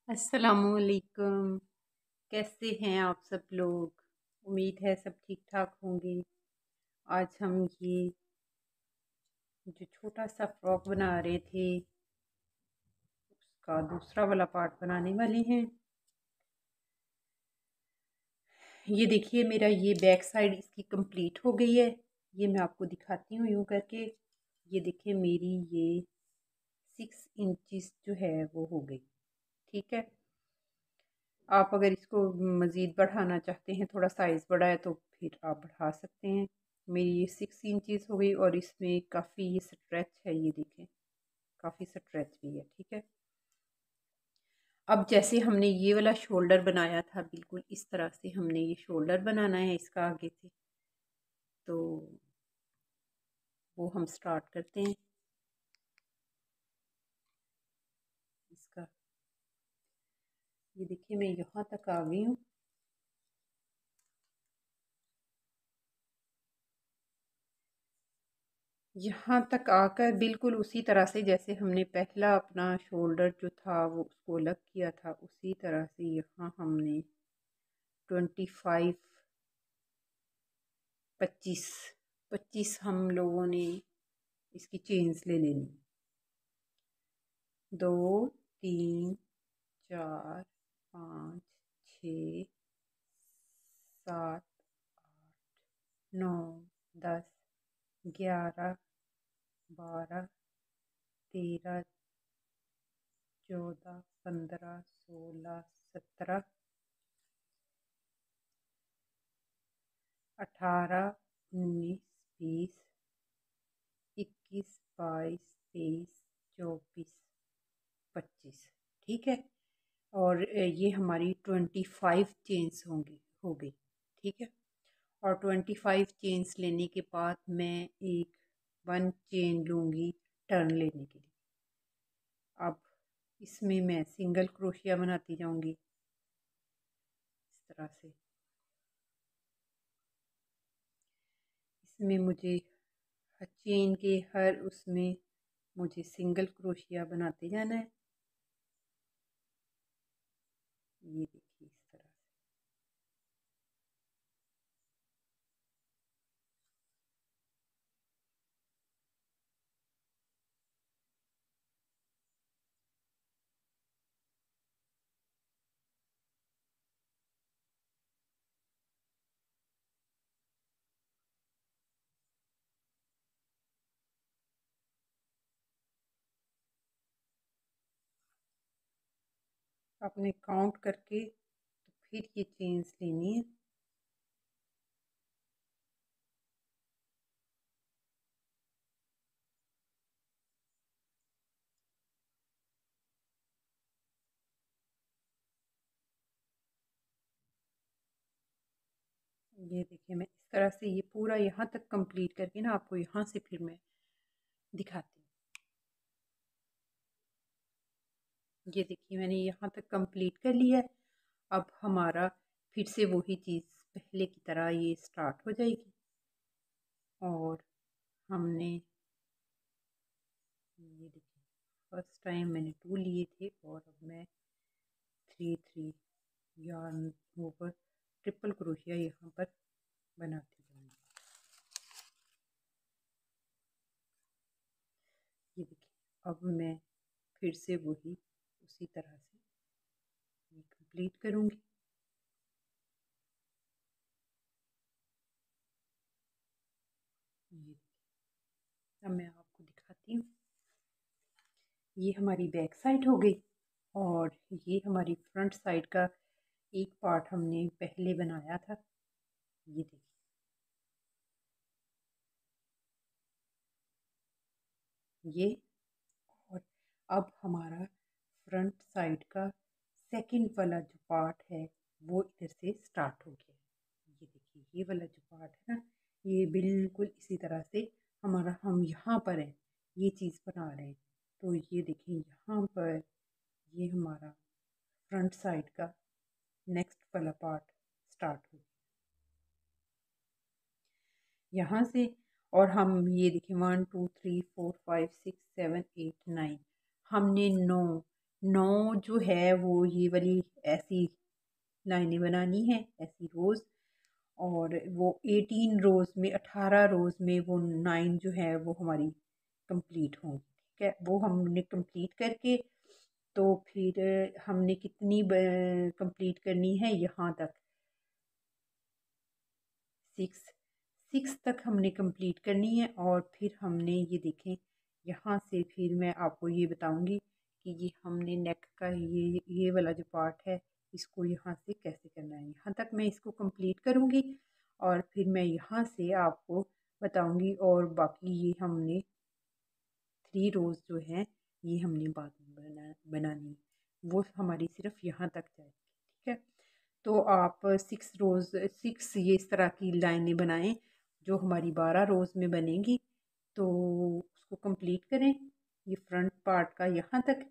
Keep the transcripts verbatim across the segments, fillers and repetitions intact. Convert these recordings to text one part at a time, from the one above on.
अस्सलामुअलैकुम। कैसे हैं आप सब लोग? उम्मीद है सब ठीक ठाक होंगे। आज हम ये जो छोटा सा फ्रॉक बना रहे थे उसका दूसरा वाला पार्ट बनाने वाले हैं। ये देखिए, मेरा ये बैक साइड इसकी कंप्लीट हो गई है। ये मैं आपको दिखाती हूँ यूँ करके। ये देखिए, मेरी ये सिक्स इंचिस जो है वो हो गई। ठीक है, आप अगर इसको मज़ीद बढ़ाना चाहते हैं, थोड़ा साइज़ बड़ा है तो फिर आप बढ़ा सकते हैं। मेरी ये सिक्स इंचज़ हो गई और इसमें काफ़ी ये स्ट्रेच है, ये देखें काफ़ी स्ट्रेच भी है। ठीक है, अब जैसे हमने ये वाला शोल्डर बनाया था, बिल्कुल इस तरह से हमने ये शोल्डर बनाना है इसका आगे से। तो वो हम स्टार्ट करते हैं इसका। ये देखिए, मैं यहाँ तक आ गई हूँ। यहाँ तक आकर बिल्कुल उसी तरह से जैसे हमने पहला अपना शोल्डर जो था वो उसको अलग किया था, उसी तरह से यहाँ हमने ट्वेंटी फाइव पच्चीस पच्चीस हम लोगों ने इसकी चेन्स ले लेनी। दो, तीन, चार, पाँच, छ, सात, नौ, दस, ग्यारह, बारह, तेरह, चौदह, पंद्रह, सोलह, सत्रह, अठारह, उन्नीस, बीस, इक्कीस, बाईस, तेईस, चौबीस, पच्चीस। ठीक है, और ये हमारी ट्वेंटी फाइव चेन्स होंगी हो गई। ठीक है, और ट्वेंटी फाइव चेन्स लेने के बाद मैं एक वन चेन लूँगी टर्न लेने के लिए। अब इसमें मैं सिंगल क्रोशिया बनाती जाऊँगी इस तरह से। इसमें मुझे चेन के हर उसमें मुझे सिंगल क्रोशिया बनाते जाना है। ये देखिए इस तरह से। आपने काउंट करके तो फिर ये चेन्स लेनी है। ये देखिए, मैं इस तरह से ये पूरा यहाँ तक कंप्लीट करके ना आपको यहाँ से फिर मैं दिखाती हूँ। ये देखिए, मैंने यहाँ तक कंप्लीट कर लिया है। अब हमारा फिर से वही चीज़ पहले की तरह ये स्टार्ट हो जाएगी। और हमने ये देखिए, फर्स्ट टाइम मैंने टू लिए थे और अब मैं थ्री थ्री यार्न ऊपर ट्रिपल क्रोशिया यहाँ पर बनाती जाऊँगी। ये देखिए, अब मैं फिर से वही उसी तरह से ये कंप्लीट करूँगी। ये अब मैं आपको दिखाती हूँ। ये हमारी बैक साइड हो गई और ये हमारी फ्रंट साइड का एक पार्ट हमने पहले बनाया था। ये देखिए, ये। और अब हमारा फ्रंट साइड का सेकंड वाला जो पार्ट है वो इधर से स्टार्ट हो गया। ये देखिए, ये वाला जो पार्ट है ना, ये बिल्कुल इसी तरह से हमारा, हम यहाँ पर है ये चीज़ बना रहे हैं। तो ये देखिए, यहाँ पर ये हमारा फ्रंट साइड का नेक्स्ट वाला पार्ट स्टार्ट हो गया यहाँ से। और हम ये देखिए, one two three four five six seven eight nine, हमने नौ नौ जो है वो ये वाली ऐसी लाइनें बनानी है, ऐसी रोज़। और वो एटीन रोज़ में, अठारह रोज़ में वो नाइन जो है वो हमारी कंप्लीट होंगी। ठीक है, वो हमने कंप्लीट करके तो फिर हमने कितनी कंप्लीट करनी है, यहाँ तक सिक्स सिक्स तक हमने कंप्लीट करनी है। और फिर हमने ये देखें, यहाँ से फिर मैं आपको ये बताऊंगी कि ये हमने नेक का ये ये वाला जो पार्ट है इसको यहाँ से कैसे करना है। यहाँ तक मैं इसको कंप्लीट करूँगी और फिर मैं यहाँ से आपको बताऊंगी। और बाकी ये हमने थ्री रोज़ जो हैं ये हमने बाद में बना बनानी है, वो हमारी सिर्फ यहाँ तक जाएगी। ठीक है, तो आप सिक्स रोज़ सिक्स ये इस तरह की लाइनें बनाएं जो हमारी बारह रोज़ में बनेंगी। तो उसको कंप्लीट करें, ये फ्रंट पार्ट का यहाँ तक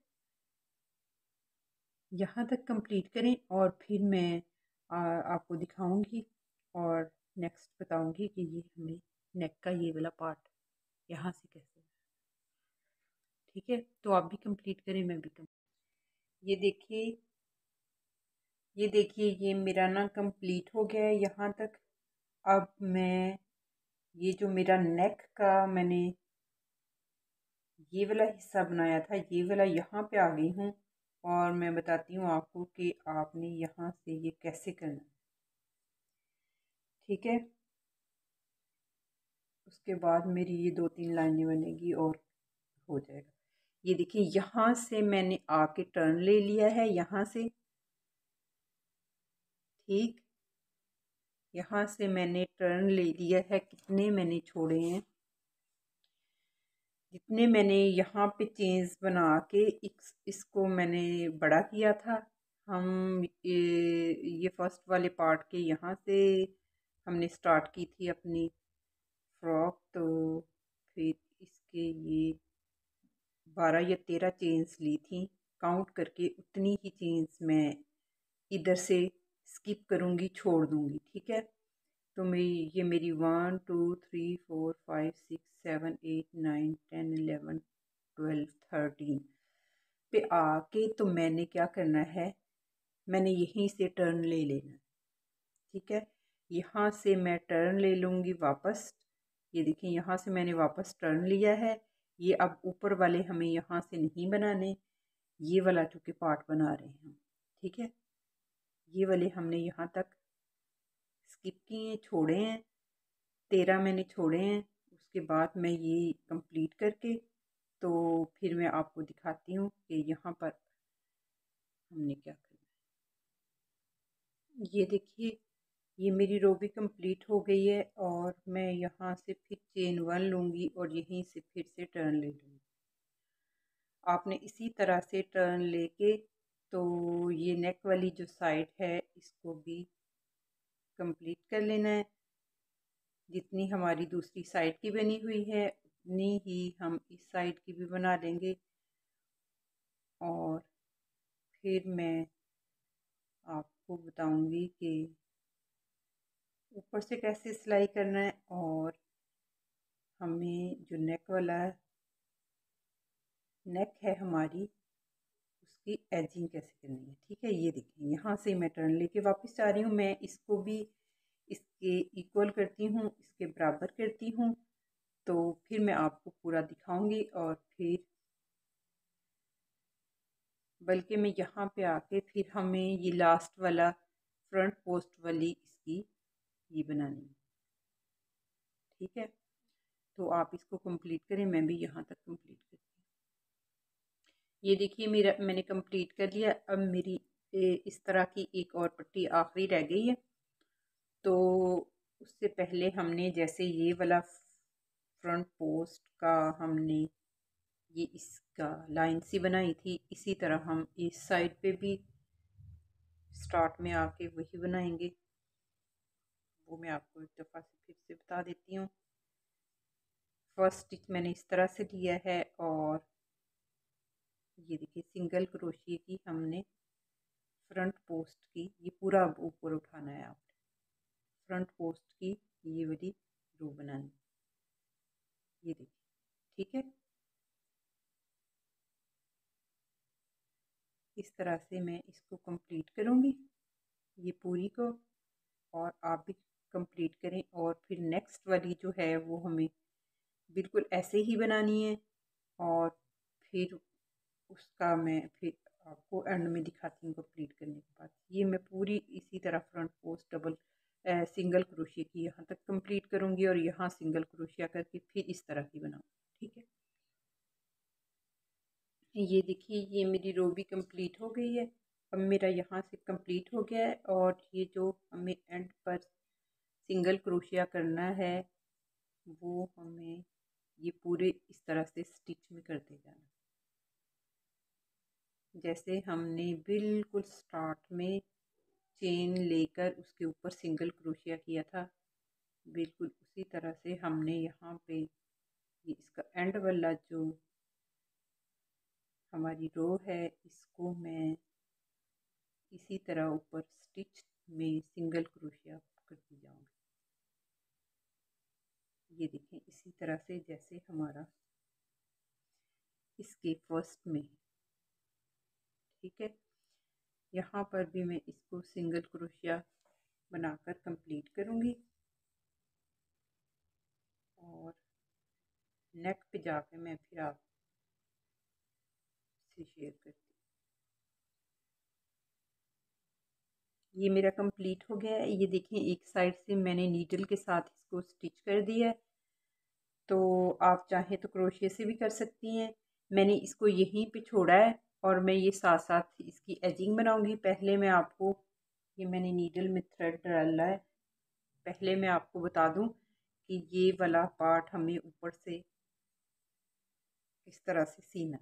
यहाँ तक कंप्लीट करें। और फिर मैं आ, आपको दिखाऊंगी और नेक्स्ट बताऊंगी कि ये हमें नेक का ये वाला पार्ट यहाँ से कैसे। ठीक है, तो आप भी कंप्लीट करें, मैं भी कंप्लीट। ये देखिए ये देखिए ये मेरा ना कंप्लीट हो गया है यहाँ तक। अब मैं ये जो मेरा नेक का मैंने ये वाला हिस्सा बनाया था, ये वाला यहाँ पे आ गई हूँ। और मैं बताती हूँ आपको कि आपने यहाँ से ये कैसे करना है। ठीक है, उसके बाद मेरी ये दो तीन लाइनें बनेगी और हो जाएगा। ये देखिए यहाँ से मैंने आके टर्न ले लिया है यहाँ से। ठीक, यहाँ से मैंने टर्न ले लिया है। कितने मैंने छोड़े हैं, जितने मैंने यहाँ पे चेन्स बना के इस, इसको मैंने बड़ा किया था। हम ये, ये फर्स्ट वाले पार्ट के यहाँ से हमने स्टार्ट की थी अपनी फ्रॉक। तो फिर इसके ये बारह या तेरह चेन्स ली थी काउंट करके, उतनी ही चेन्स मैं इधर से स्किप करूँगी, छोड़ दूँगी। ठीक है, तो मेरी ये मेरी one two three four five six seven eight nine ten eleven twelve thirteen पे आके तो मैंने क्या करना है, मैंने यहीं से टर्न ले लेना। ठीक है, यहाँ से मैं टर्न ले लूँगी वापस। ये देखिए यहाँ से मैंने वापस टर्न लिया है। ये अब ऊपर वाले हमें यहाँ से नहीं बनाने, ये वाला चूँकि पार्ट बना रहे हैं हम। ठीक है, ये वाले हमने यहाँ तक स्किप किए हैं, छोड़े हैं। तेरह मैंने छोड़े हैं। उसके बाद मैं ये कंप्लीट करके तो फिर मैं आपको दिखाती हूँ कि यहाँ पर हमने क्या करना है। ये देखिए ये मेरी रो भी कंप्लीट हो गई है और मैं यहाँ से फिर चेन वन लूँगी और यहीं से फिर से टर्न ले लूँगी। आपने इसी तरह से टर्न लेके तो ये नेक वाली जो साइड है इसको भी कंप्लीट कर लेना है। जितनी हमारी दूसरी साइड की बनी हुई है उतनी ही हम इस साइड की भी बना लेंगे। और फिर मैं आपको बताऊंगी कि ऊपर से कैसे सिलाई करना है और हमें जो नेक वाला नेक है हमारी उसकी एजिंग कैसे करनी है। ठीक है, ये देखिए यहाँ से मैं टर्न लेके वापस आ रही हूँ। मैं इसको भी इसके इक्वल करती हूँ, इसके बराबर करती हूँ। तो फिर मैं आपको पूरा दिखाऊंगी और फिर बल्कि मैं यहाँ पे आके फिर हमें ये लास्ट वाला फ्रंट पोस्ट वाली इसकी ये बनानी है। ठीक है, तो आप इसको कंप्लीट करें, मैं भी यहाँ तक कंप्लीट करती हूँ। ये देखिए मेरा मैंने कंप्लीट कर लिया। अब मेरी इस तरह की एक और पट्टी आखिरी रह गई है। तो उससे पहले हमने जैसे ये वाला फ्रंट पोस्ट का हमने ये इसका लाइन सी बनाई थी, इसी तरह हम इस साइड पे भी स्टार्ट में आके वही बनाएंगे। वो मैं आपको एक दफ़ा से फिर से बता देती हूँ। फर्स्ट स्टिच मैंने इस तरह से लिया है और ये देखिए सिंगल क्रोशिए की हमने फ्रंट पोस्ट की ये पूरा ऊपर उठाना है। आपने फ्रंट पोस्ट की ये वाली रो बनानी, ये देखिए। ठीक है, इस तरह से मैं इसको कंप्लीट करूँगी ये पूरी को, और आप भी कंप्लीट करें। और फिर नेक्स्ट वाली जो है वो हमें बिल्कुल ऐसे ही बनानी है, और फिर उसका मैं फिर आपको एंड में दिखाती हूँ कंप्लीट करने के बाद। ये मैं पूरी इसी तरह front post double single crochet की यहाँ तक कंप्लीट करूँगी, और यहाँ सिंगल क्रोशिया करके फिर इस तरह की बनाऊँगी। ठीक है, ये देखिए ये मेरी रो भी कंप्लीट हो गई है। अब मेरा यहाँ से कंप्लीट हो गया है, और ये जो हमें एंड पर सिंगल क्रोशिया करना है वो हमें ये पूरे इस तरह से स्टिच में करते जाना, जैसे हमने बिल्कुल स्टार्ट में चेन लेकर उसके ऊपर सिंगल क्रोशिया किया था, बिल्कुल उसी तरह से हमने यहाँ पे ये इसका एंड वाला जो हमारी रो है इसको मैं इसी तरह ऊपर स्टिच में सिंगल क्रोशिया करती जाऊंगी। ये देखें इसी तरह से जैसे हमारा इसके फर्स्ट में, ठीक है। यहाँ पर भी मैं इसको सिंगल क्रोशिया बनाकर कंप्लीट करूँगी, और नेक पे जाके मैं फिर आप से शेयर करती हूँ। ये मेरा कंप्लीट हो गया है। ये देखें एक साइड से मैंने नीडल के साथ इसको स्टिच कर दिया है, तो आप चाहें तो क्रोशिया से भी कर सकती हैं। मैंने इसको यहीं पे छोड़ा है, और मैं ये साथ साथ इसकी एजिंग बनाऊंगी। पहले मैं आपको, ये मैंने नीडल में थ्रेड डाला है, पहले मैं आपको बता दूं कि ये वाला पार्ट हमें ऊपर से इस तरह से सीना,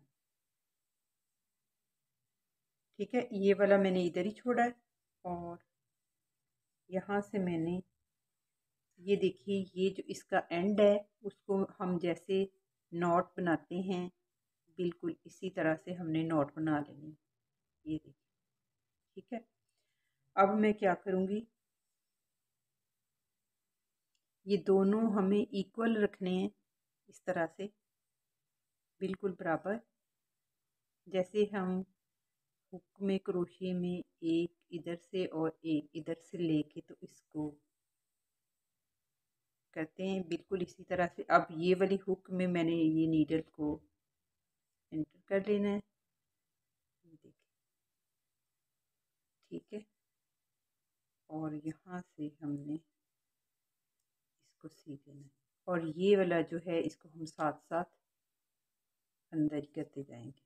ठीक है। ये वाला मैंने इधर ही छोड़ा है, और यहाँ से मैंने ये देखिए ये जो इसका एंड है उसको हम जैसे नॉट बनाते हैं बिल्कुल इसी तरह से हमने नॉट बना लेनी। ये देखिए, ठीक है। अब मैं क्या करूँगी, ये दोनों हमें इक्वल रखने हैं इस तरह से बिल्कुल बराबर, जैसे हम हुक में क्रोशिया में एक इधर से और एक इधर से लेके तो इसको करते हैं बिल्कुल इसी तरह से। अब ये वाली हुक में मैंने ये नीडल को एंटर कर लेना है, देखिए, ठीक है। और यहाँ से हमने इसको सी देना है, और ये वाला जो है इसको हम साथ साथ अंदर ही करते जाएंगे।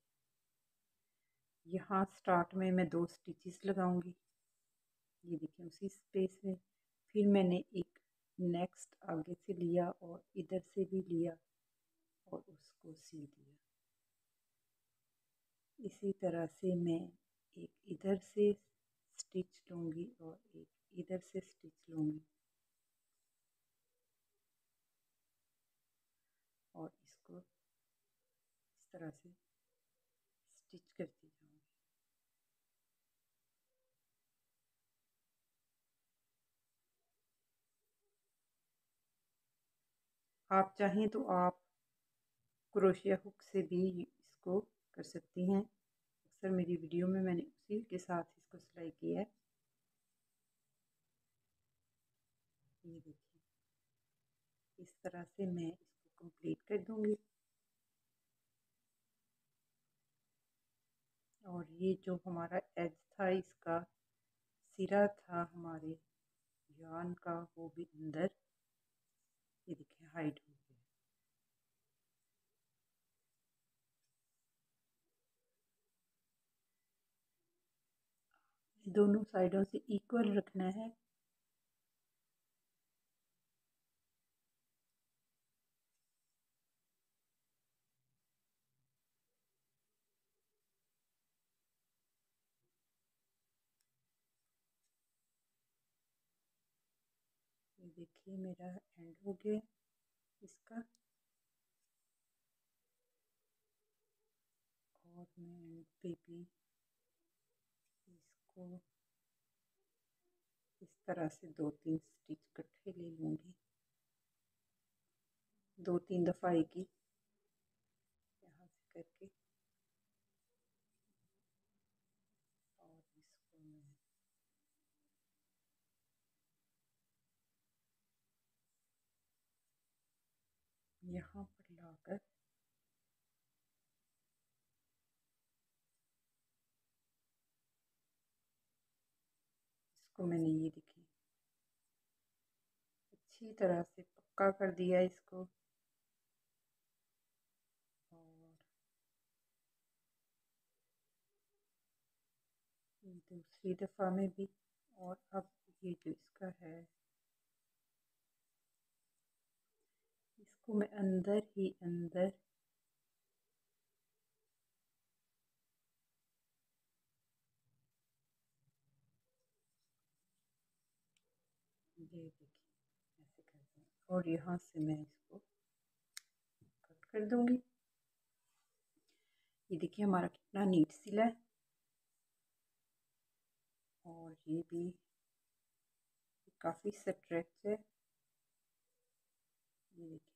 यहाँ स्टार्ट में मैं दो स्टिचेस लगाऊंगी, ये देखिए उसी स्पेस में। फिर मैंने एक नेक्स्ट आगे से लिया और इधर से भी लिया और उसको सी दिया। इसी तरह से मैं एक इधर से स्टिच लूँगी और एक इधर से स्टिच लूँगी, और इसको इस तरह से स्टिच करती जाऊँगी। आप चाहें तो आप क्रोशिया हुक से भी इसको कर सकती हैं। अक्सर मेरी वीडियो में मैंने उसी के साथ इसको सिलाई किया है। ये देखिए इस तरह से मैं इसको कंप्लीट कर दूंगी। और ये जो हमारा एज था इसका सिरा था हमारे यान का, वो भी अंदर ये देखिए हाइड हो गया। दोनों साइडों से इक्वल रखना है। ये देखिए मेरा एंड हो गया इसका, और मैं एंड पे भी इसको इस तरह से दो तीन स्टिच इकट्ठे ले लूँगी, दो तीन दफ़ा एक ही यहाँ से करके यहाँ पर लाकर इसको मैंने ये देखिए अच्छी तरह से पक्का कर दिया इसको। और दूसरी दफ़ा में भी। और अब ये जो इसका है इसको मैं अंदर ही अंदर ये देखिए ऐसे कर दूँगी और यहाँ से मैं इसको कट कर दूँगी। ये देखिए हमारा कितना नीट सिला है। और ये भी काफ़ी स्ट्रेच है। ये देखिए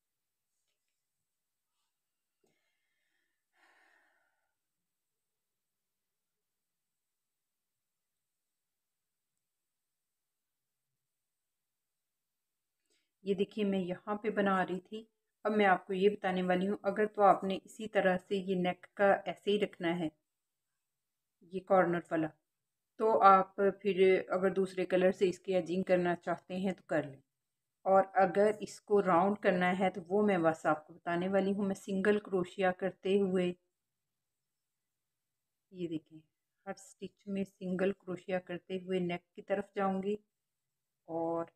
ये देखिए मैं यहाँ पे बना रही थी। अब मैं आपको ये बताने वाली हूँ, अगर तो आपने इसी तरह से ये नेक का ऐसे ही रखना है ये कॉर्नर वाला, तो आप फिर अगर दूसरे कलर से इसकी एजिंग करना चाहते हैं तो कर लें। और अगर इसको राउंड करना है तो वो मैं बस आपको बताने वाली हूँ। मैं सिंगल क्रोशिया करते हुए ये देखिए हर स्टिच में सिंगल क्रोशिया करते हुए नेक की तरफ जाऊंगी। और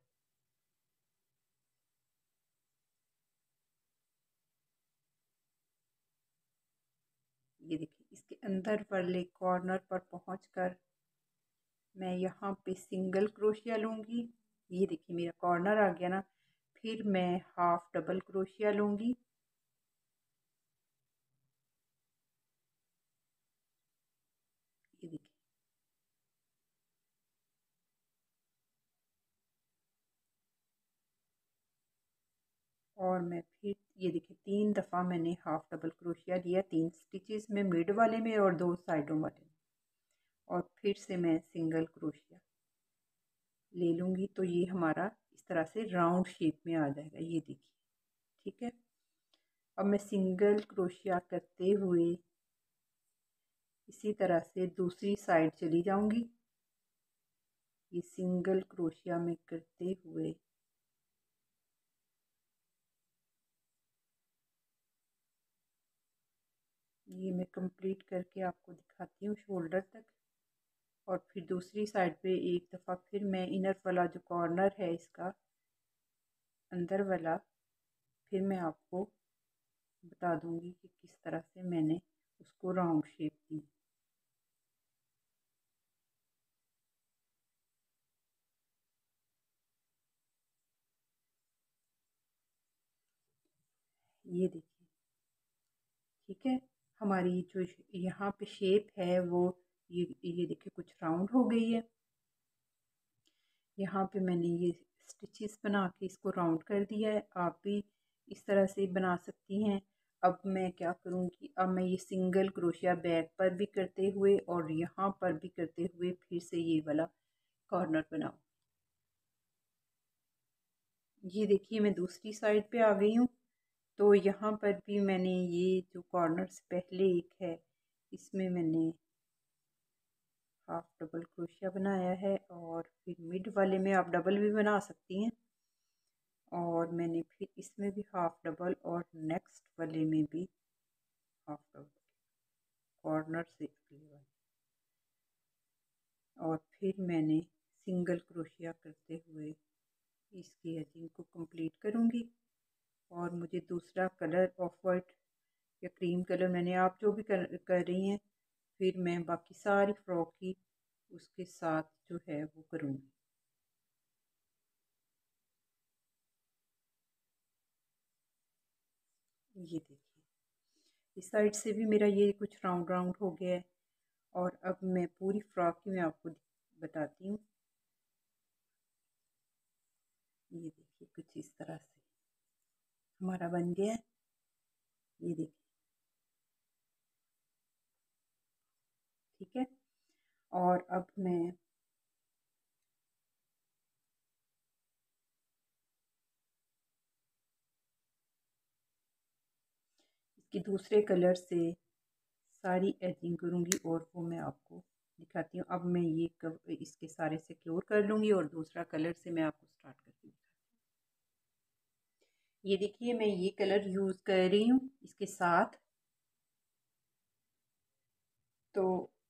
ये देखिए इसके अंदर वाले कॉर्नर पर पहुंचकर मैं यहाँ पे सिंगल क्रोशिया लूँगी। ये देखिए मेरा कॉर्नर आ गया ना। फिर मैं हाफ डबल क्रोशिया लूँगी। ये देखिए और मैं फिर ये देखिए तीन दफ़ा मैंने हाफ डबल क्रोशिया लिया, तीन स्टिचेस में, मिड वाले में और दो साइडों वाले में। और फिर से मैं सिंगल क्रोशिया ले लूँगी तो ये हमारा इस तरह से राउंड शेप में आ जाएगा। ये देखिए ठीक है। अब मैं सिंगल क्रोशिया करते हुए इसी तरह से दूसरी साइड चली जाऊँगी। ये सिंगल क्रोशिया में करते हुए ये मैं कंप्लीट करके आपको दिखाती हूँ शोल्डर तक। और फिर दूसरी साइड पे एक दफ़ा फिर मैं इनर वाला जो कॉर्नर है इसका अंदर वाला फिर मैं आपको बता दूंगी कि किस तरह से मैंने उसको राउंड शेप दी। ये देखिए ठीक है। हमारी जो यहाँ पे शेप है वो ये ये देखिए कुछ राउंड हो गई है। यहाँ पे मैंने ये स्टिचेस बना के इसको राउंड कर दिया है। आप भी इस तरह से बना सकती हैं। अब मैं क्या करूँगी, अब मैं ये सिंगल क्रोशिया बैक पर भी करते हुए और यहाँ पर भी करते हुए फिर से ये वाला कॉर्नर बनाऊँ। ये देखिए मैं दूसरी साइड पे आ गई हूँ। तो यहाँ पर भी मैंने ये जो कॉर्नर से पहले एक है इसमें मैंने हाफ डबल क्रोशिया बनाया है। और फिर मिड वाले में आप डबल भी बना सकती हैं। और मैंने फिर इसमें भी हाफ डबल और नेक्स्ट वाले में भी हाफ डबल कॉर्नर से अगले वाले। और फिर मैंने सिंगल क्रोशिया करते हुए इसकी एजिंग को कंप्लीट करूँगी। और मुझे दूसरा कलर ऑफ वाइट या क्रीम कलर, मैंने आप जो भी कर, कर रही हैं, फिर मैं बाकी सारी फ्रॉक की उसके साथ जो है वो करूँगी। ये देखिए इस साइड से भी मेरा ये कुछ राउंड राउंड हो गया है। और अब मैं पूरी फ्रॉक की मैं आपको बताती हूँ। ये देखिए कुछ इस तरह से हमारा बन गया है। ये देखिए ठीक है। और अब मैं इसकी दूसरे कलर से सारी एजिंग करूँगी और वो मैं आपको दिखाती हूँ। अब मैं ये कब इसके सारे सिक्योर कर लूँगी और दूसरा कलर से मैं आपको स्टार्ट करती हूँ। ये देखिए मैं ये कलर यूज़ कर रही हूँ इसके साथ। तो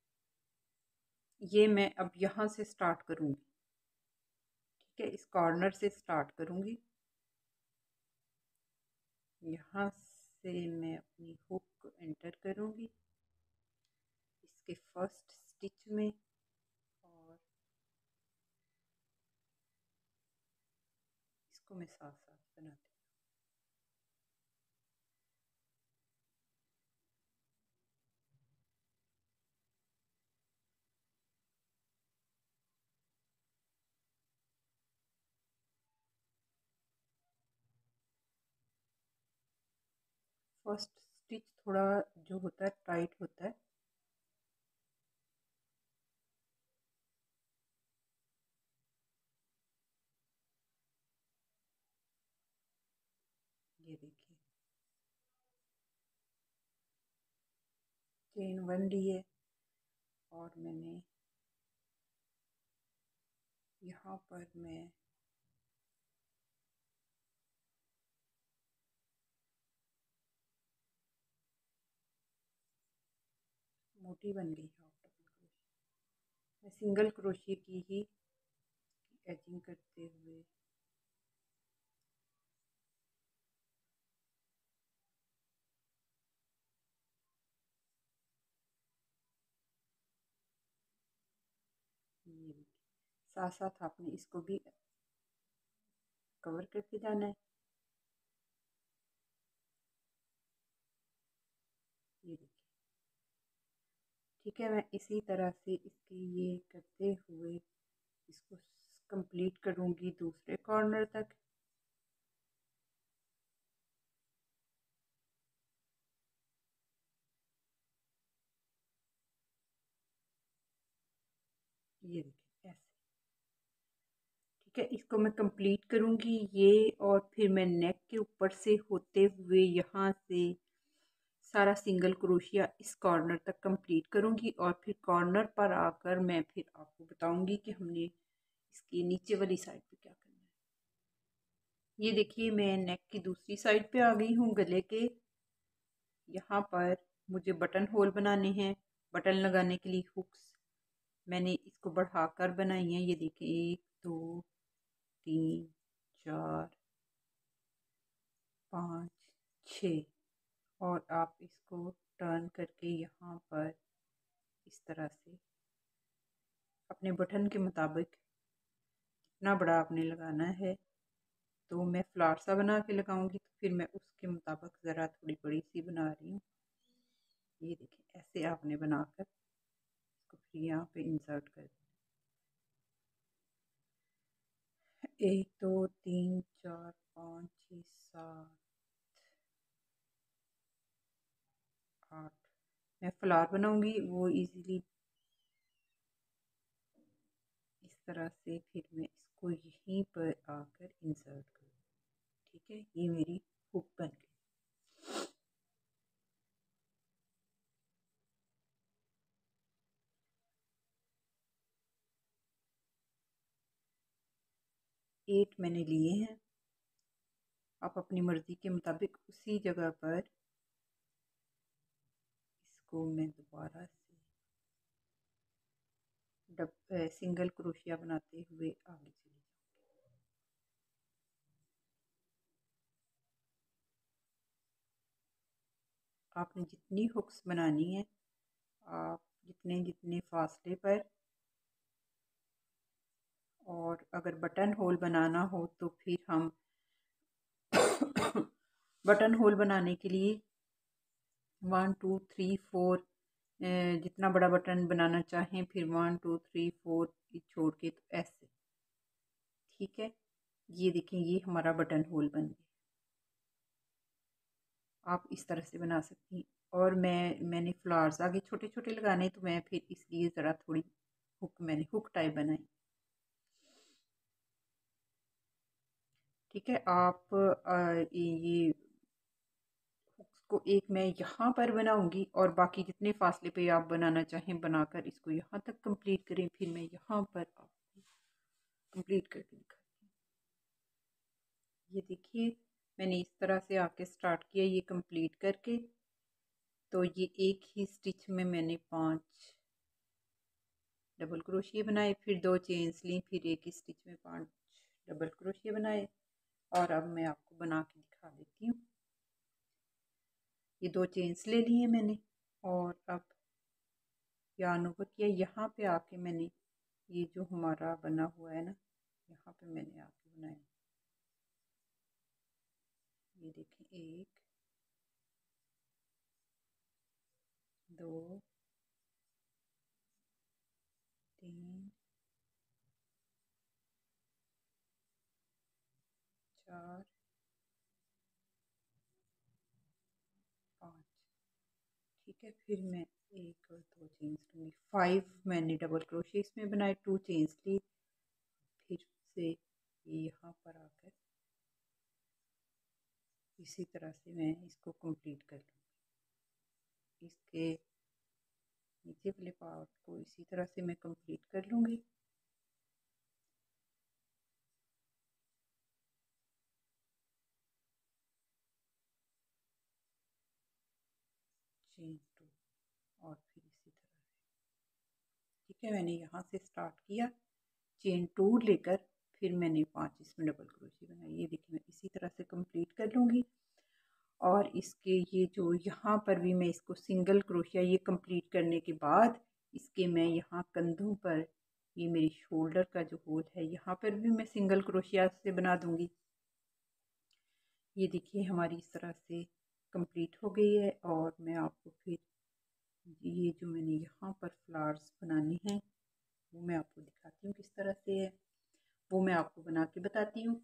ये मैं अब यहाँ से स्टार्ट करूँगी, ठीक है। इस कॉर्नर से स्टार्ट करूँगी, यहाँ से मैं अपनी हुक एंटर करूँगी इसके फर्स्ट स्टिच में और इसको मैं साथ साथ बनाती हूँ। फर्स्ट स्टिच थोड़ा जो होता है टाइट होता है, ये देखिए चेन वन ली है और मैंने यहाँ पर मैं मोटी बन गई हाफ डबल क्रोशिया। मैं सिंगल क्रोशिया की ही एजिंग करते हुए ये साथ साथ आपने इसको भी कवर करके जाना है। ये देखिए, ठीक है। मैं इसी तरह से इसकी ये करते हुए इसको कंप्लीट करूँगी दूसरे कॉर्नर तक। ये देखिए ऐसे, ठीक है। इसको मैं कंप्लीट करूँगी ये और फिर मैं नेक के ऊपर से होते हुए यहाँ से सारा सिंगल क्रोशिया इस कॉर्नर तक कंप्लीट करूँगी और फिर कॉर्नर पर आकर मैं फिर आपको बताऊँगी कि हमने इसकी नीचे वाली साइड पे क्या करना है। ये देखिए मैं नेक की दूसरी साइड पे आ गई हूँ। गले के यहाँ पर मुझे बटन होल बनाने हैं। बटन लगाने के लिए हुक्स मैंने इसको बढ़ाकर बनाई हैं। ये देखिए एक दो तीन चार पाँच छः और आप इसको टर्न करके यहाँ पर इस तरह से अपने बटन के मुताबिक जितना बड़ा आपने लगाना है, तो मैं फ्लावर सा बना के लगाऊंगी तो फिर मैं उसके मुताबिक ज़रा थोड़ी बड़ी सी बना रही हूँ। ये देखिए ऐसे आपने बनाकर इसको फिर यहाँ पे इंसर्ट कर दिया। एक दो तीन चार पाँच छः सात आठ मैं फ्लावर बनाऊंगी वो इजीली इस तरह से फिर मैं इसको यहीं पर आकर इंसर्ट करूँ, ठीक है। ये मेरी हुक बन गई। एट मैंने लिए हैं। आप अपनी मर्ज़ी के मुताबिक उसी जगह पर इसको मैं दोबारा से डब सिंगल क्रोशिया बनाते हुए आगे चली जाऊँगी। आपने जितनी हुक्स बनानी है आप जितने जितने फासले पर, और अगर बटन होल बनाना हो तो फिर हम बटन होल बनाने के लिए वन टू थ्री फोर जितना बड़ा बटन बनाना चाहें फिर वन टू थ्री फोर छोड़ के तो ऐसे, ठीक है। ये देखें ये हमारा बटन होल बन गया। आप इस तरह से बना सकती हैं। और मैं मैंने फ्लावर्स आगे छोटे छोटे लगाने तो मैं फिर इसलिए ज़रा थोड़ी हुक मैंने हुक टाइप बनाई, ठीक है। आप आ, ये इसको एक मैं यहाँ पर बनाऊंगी और बाकी जितने फासले पे आप बनाना चाहें बनाकर इसको यहाँ तक कंप्लीट करें। फिर मैं यहाँ पर आपको कंप्लीट करके दिखाती हूँ। ये देखिए मैंने इस तरह से आके स्टार्ट किया ये कंप्लीट करके। तो ये एक ही स्टिच में मैंने पांच डबल क्रोशिया बनाए, फिर दो चेन्स ली, फिर एक ही स्टिच में पांच डबल क्रोशिया बनाए। और अब मैं आपको बना के दिखा देती हूँ। ये दो चेन्स ले लिए मैंने और अब यार्न ओवर किया। यहाँ पे आके मैंने ये जो हमारा बना हुआ है ना, यहाँ पे मैंने आके बनाया। ये देखें, एक, दो, तीन, चार, पाँच। ठीक है, फिर मैं एक और दो चेन्स लूँगी। फाइव मैंने डबल क्रोशिया इसमें बनाए, टू चेन्स ली, फिर से ये यहाँ पर आकर इसी तरह से मैं इसको कंप्लीट कर लूँगी। इसके नीचे वाले पार्ट को इसी तरह से मैं कंप्लीट कर लूँगी। चेन टू और फिर इसी तरह से। ठीक है, मैंने यहाँ से स्टार्ट किया चेन टू लेकर, फिर मैंने पांच इसमें डबल क्रोशिया बनाई। ये देखिए मैं इसी तरह से कंप्लीट कर लूँगी। और इसके ये जो यहाँ पर भी मैं इसको सिंगल क्रोशिया ये कंप्लीट करने के बाद इसके मैं यहाँ कंधों पर, ये मेरी शोल्डर का जो होल है, यहाँ पर भी मैं सिंगल क्रोशिया से बना दूँगी। ये देखिए हमारी इस तरह से कंप्लीट हो गई है। और मैं आपको फिर ये जो मैंने यहाँ पर फ्लावर्स बनाने हैं वो मैं आपको दिखाती हूँ किस तरह से है। वो मैं आपको बना के बताती हूँ।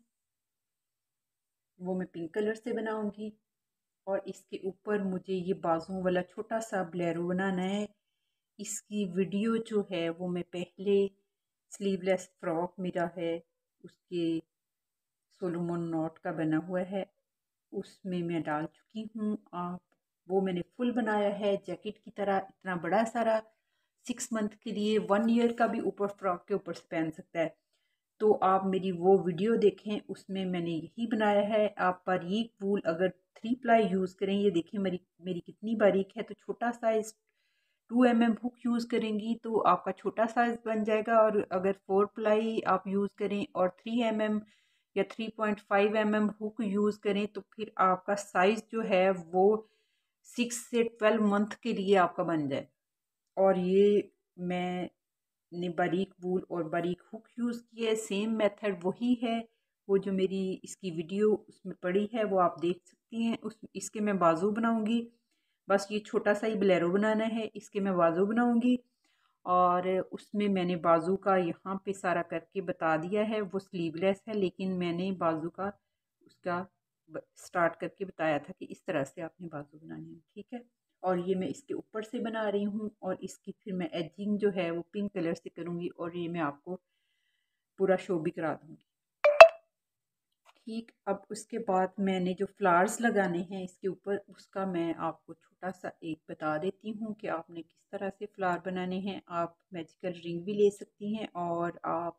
वो मैं पिंक कलर से बनाऊंगी और इसके ऊपर मुझे ये बाजुओं वाला छोटा सा ब्लेरो बनाना है। इसकी वीडियो जो है वो मैं पहले स्लीवलेस फ्रॉक मेरा है उसके सोलोमन नॉट का बना हुआ है, उसमें मैं डाल चुकी हूँ। आप वो मैंने फुल बनाया है जैकेट की तरह, इतना बड़ा सारा, सिक्स मंथ के लिए, वन ईयर का भी ऊपर फ्रॉक के ऊपर से पहन सकता है। तो आप मेरी वो वीडियो देखें, उसमें मैंने यही बनाया है। आप बारीक वूल अगर थ्री प्लाई यूज़ करें, ये देखें मेरी मेरी कितनी बारीक है, तो छोटा size two M M hook use करेंगी तो आपका छोटा साइज बन जाएगा। और अगर फोर प्लाई आप यूज़ करें और थ्री एम एम या three point five M M hook use करें तो फिर आपका साइज जो है वो सिक्स से ट्वेल्व मंथ के लिए आपका बन जाए। और ये मैं ने बारीक वूल और बारीक हुक यूज़ की है, सेम मेथड वही है। वो जो मेरी इसकी वीडियो उसमें पड़ी है वो आप देख सकती हैं। उस इसके मैं बाजू बनाऊंगी, बस ये छोटा सा ही ब्लेरो बनाना है, इसके मैं बाजू बनाऊंगी। और उसमें मैंने बाजू का यहाँ पे सारा करके बता दिया है। वो स्लीवलेस है लेकिन मैंने बाजू का उसका स्टार्ट करके बताया था कि इस तरह से आपने बाजू बनानी है। ठीक है, और ये मैं इसके ऊपर से बना रही हूँ और इसकी फिर मैं एजिंग जो है वो पिंक कलर से करूँगी और ये मैं आपको पूरा शो भी करा दूँगी। ठीक, अब उसके बाद मैंने जो फ्लावर्स लगाने हैं इसके ऊपर, उसका मैं आपको छोटा सा एक बता देती हूँ कि आपने किस तरह से फ्लावर बनाने हैं। आप मैजिकल रिंग भी ले सकती हैं और आप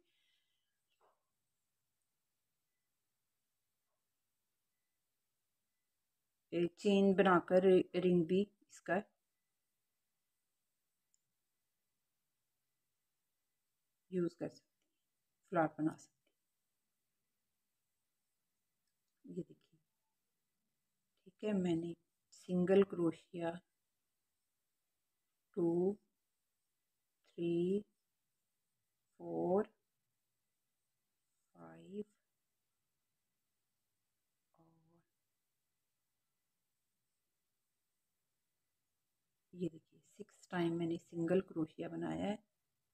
चेन बनाकर रिंग भी इसका यूज़ कर सकते हैं, फ्लावर बना सकते हैं। ये देखिए, ठीक है, मैंने single crochet two, three, four, five और ये देखिए सिक्स टाइम मैंने सिंगल क्रोशिया बनाया है।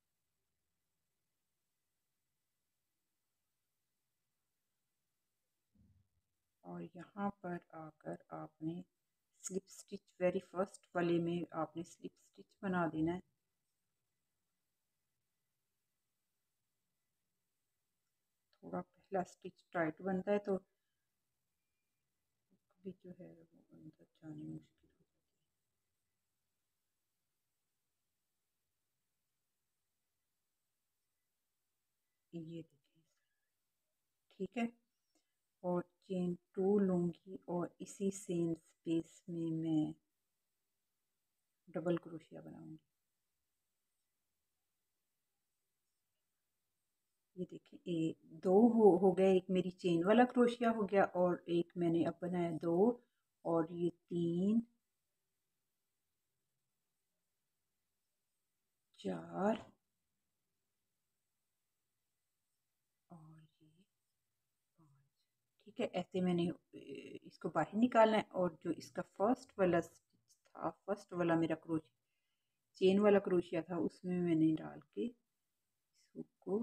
और यहाँ पर आकर आपने स्लिप स्टिच, वेरी फर्स्ट वाले में आपने स्लिप स्टिच बना देना है। थोड़ा पहला स्टिच टाइट बनता है तो भी जो है वो अंदर जानी मुश्किल हो जाती है। ये देखिए, ठीक है। और चेन टू लूँगी और इसी सेम स्पेस में मैं डबल क्रोशिया बनाऊंगी। ये देखिए, ए दो हो हो गए, एक मेरी चेन वाला क्रोशिया हो गया और एक मैंने अब बनाया दो, और ये तीन, चार, और ये पाँच। ठीक है, ऐसे मैंने इसको बाहर निकालना है। और जो इसका फर्स्ट वाला स्टिच था, फर्स्ट वाला मेरा क्रोशिया, चेन वाला क्रोशिया था, उसमें मैंने डाल के इसको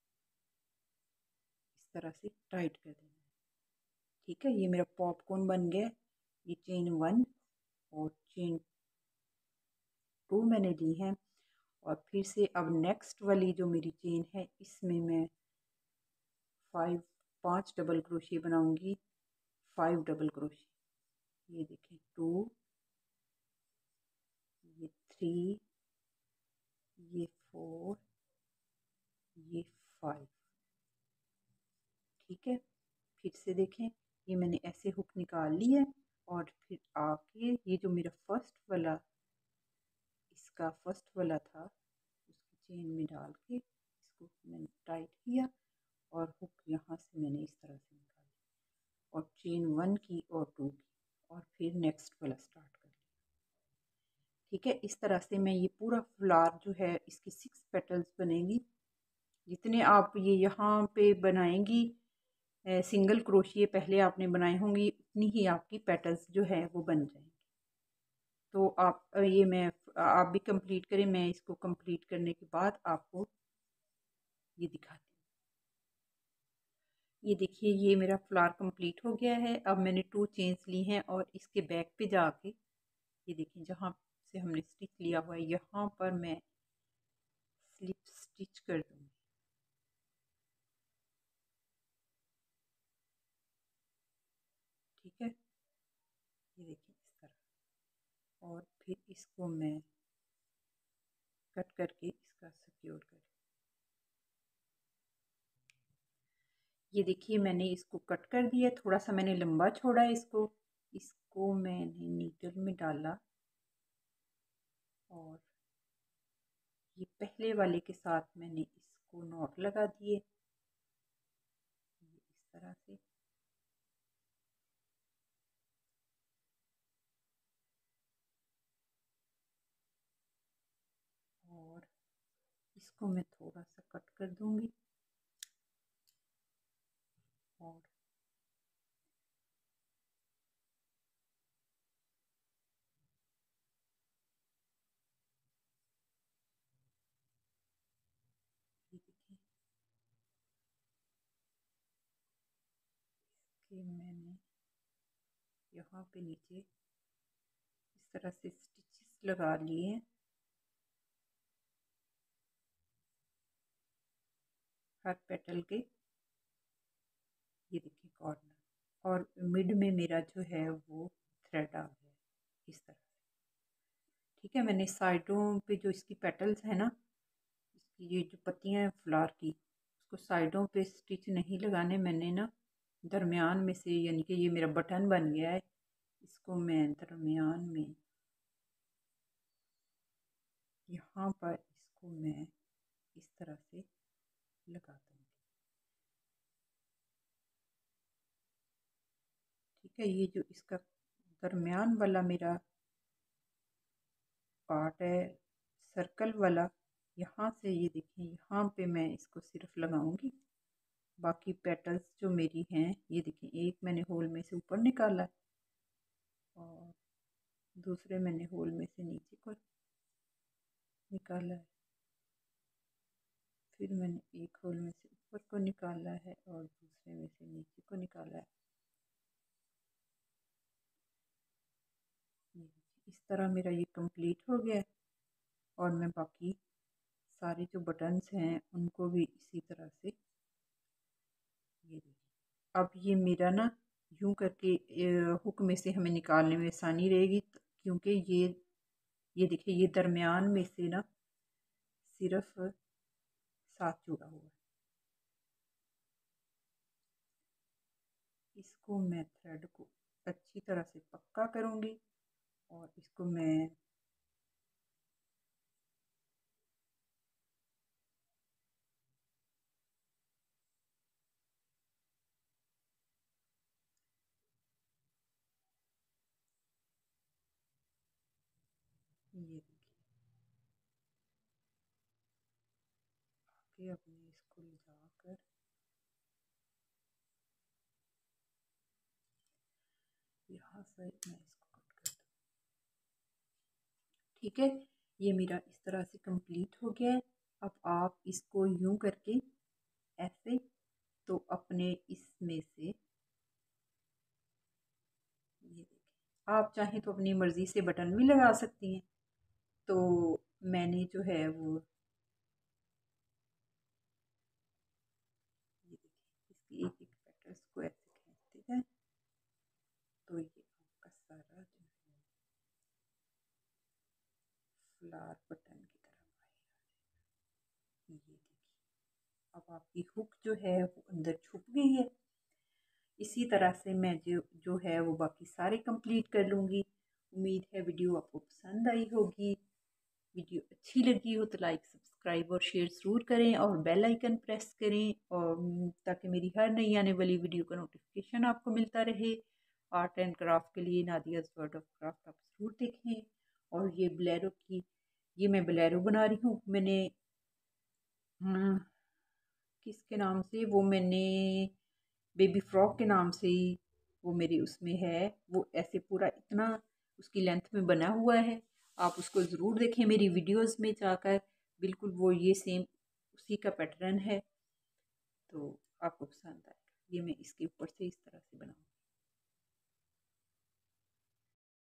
इस तरह से टाइट कर देना है। ठीक है, ये मेरा पॉपकॉर्न बन गया। ये चेन वन और चेन टू मैंने ली है, और फिर से अब नेक्स्ट वाली जो मेरी चेन है, इसमें मैं फाइव पांच डबल क्रोशिया बनाऊंगी। फाइव डबल क्रोशिया, ये देखें, टू, ये थ्री, ये फोर, ये फाइव। ठीक है, फिर से देखें, ये मैंने ऐसे हुक निकाल ली है, और फिर आके ये जो मेरा फर्स्ट वाला, इसका फर्स्ट वाला था, उसकी चेन में डाल के इसको मैंने टाइट किया, और हुक यहाँ से मैंने इस तरह से निकाली, और चेन वन की और टू की, और फिर नेक्स्ट वाला स्टार्ट कर लिया। ठीक है, इस तरह से मैं ये पूरा फ्लावर जो है, इसकी सिक्स पेटल्स बनेंगी। जितने आप ये यहाँ पे बनाएंगी सिंगल क्रोशिए पहले आपने बनाए होंगी, उतनी ही आपकी पेटल्स जो है वो बन जाएंगी। तो आप ये मैं आप भी कंप्लीट करें, मैं इसको कंप्लीट करने के बाद आपको ये दिखाती हूँ। ये देखिए, ये मेरा फ्लावर कंप्लीट हो गया है। अब मैंने टू चेन्स ली हैं, और इसके बैक पे जाके ये देखिए, जहाँ से हमने स्टिच लिया हुआ है, यहाँ पर मैं स्लिप स्टिच कर दूँगी। ठीक है, ये देखिए इस तरह, और फिर इसको मैं कट करके इसका सिक्योर कर, ये देखिए मैंने इसको कट कर दिया। थोड़ा सा मैंने लंबा छोड़ा है इसको इसको मैंने नीडल में डाला, और ये पहले वाले के साथ मैंने इसको नॉट लगा दिए, इस तरह से। और इसको मैं थोड़ा सा कट कर दूंगी, और ये देखिए कि मैंने यहाँ पे नीचे इस तरह से स्टिचेस लगा लिए हैं हर पेटल के। ये देखिए कॉर्नर, और मिड में मेरा जो है वो थ्रेड आ गया इस तरह। ठीक है, मैंने साइडों पे जो इसकी पेटल्स है ना, इसकी ये जो पत्तियां हैं फ्लावर की, उसको साइडों पे स्टिच नहीं लगाने, मैंने ना दरमियान में से, यानी कि ये मेरा बटन बन गया है, इसको मैं दरमियान में यहाँ पर इसको मैं इस तरह से लगा दूँगी। ठीक है, ये जो इसका दरमियान वाला मेरा पार्ट है सर्कल वाला, यहाँ से ये देखिए, यहाँ पे मैं इसको सिर्फ लगाऊंगी। बाकी पेटल्स जो मेरी हैं, ये देखिए, एक मैंने होल में से ऊपर निकाला, और दूसरे मैंने होल में से नीचे को निकाला है, फिर मैंने एक होल में से ऊपर को निकाला है, और दूसरे में से नीचे को निकाला है। ये इस तरह मेरा ये कंप्लीट हो गया है, और मैं बाकी सारे जो बटन्स हैं उनको भी इसी तरह से, ये देखिए, अब ये मेरा ना यूं करके हुक में से हमें निकालने में आसानी रहेगी, क्योंकि ये ये देखिए ये दरमियान में से ना सिर्फ साथ जुड़ा हुआ है। इसको मैं थ्रेड को अच्छी तरह से पक्का करूंगी और इसको मैं ये देखिए आगे अपने इसको ले जाकर यहाँ से मैं इसको कट कर दूँ। ठीक है, ये मेरा इस तरह से कंप्लीट हो गया है। अब आप इसको यूं करके ऐसे, तो अपने इसमें से ये देखिए, आप चाहें तो अपनी मर्ज़ी से बटन भी लगा सकती हैं। तो मैंने जो है वो ये देखिए इसकी एक एक पेटल्स को ऐसे खींचते हैं, तो ये आपका सारा जो है फ्लावर बटन की तरह बाहर। ये देखिए अब आपकी हुक जो है वो अंदर छुप गई है। इसी तरह से मैं जो जो है वो बाकी सारे कंप्लीट कर लूँगी। उम्मीद है वीडियो आपको पसंद आई होगी। वीडियो अच्छी लगी हो तो लाइक सब्सक्राइब और शेयर ज़रूर करें और बेल आइकन प्रेस करें, और ताकि मेरी हर नई आने वाली वीडियो का नोटिफिकेशन आपको मिलता रहे। आर्ट एंड क्राफ्ट के लिए नादियाज़ वर्ल्ड ऑफ क्राफ्ट आप ज़रूर देखें। और ये बोलेरो की ये मैं बोलेरो बना रही हूँ। मैंने हम्म, किसके नाम से वो मैंने बेबी फ्रॉक के नाम से ही वो मेरी उसमें है। वो ऐसे पूरा इतना उसकी लेंथ में बना हुआ है। आप उसको ज़रूर देखें मेरी वीडियोस में जाकर। बिल्कुल वो ये सेम उसी का पैटर्न है, तो आपको पसंद आएगा। ये मैं इसके ऊपर से इस तरह से बनाऊँ।